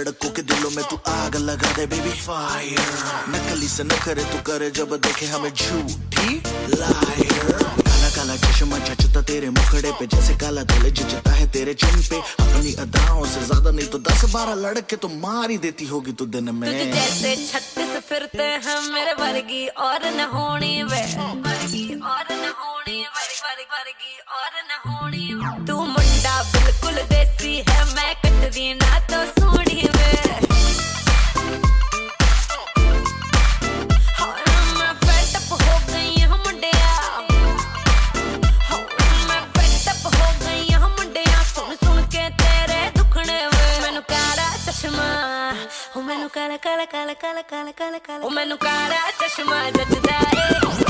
लड़कों के दिलों में तू आग लगा दे बेबी फायर। नकली से न करे तू करे जब देखे हमें झूठी लायर। काला काला चश्मा जचता तेरे मुखड़े पे जैसे काला दिल जचता है तेरे चिन पे। अपनी अदाओं से ज्यादा नहीं तो 10-12 लड़के तो मार ही देती होगी तू दिन में। तुझे जैसे 36 फिरते हैं मेरे वर्गी और न होनी वे, वर्गी और न होनी वर्गी और न होनी। तू मुंडा बिल्कुल देसी है मैं कटदी ना तो सोनी वे। मैं फेड अप हो गई हूं मुंडिया, मैं फेड अप हो गई हूं मुंडिया सुन सुन के तेरे दुखने वे। मैनू काला चश्मा मैनू काला काला काला काला काला काला काला मैनू काला चश्मा जचदा है।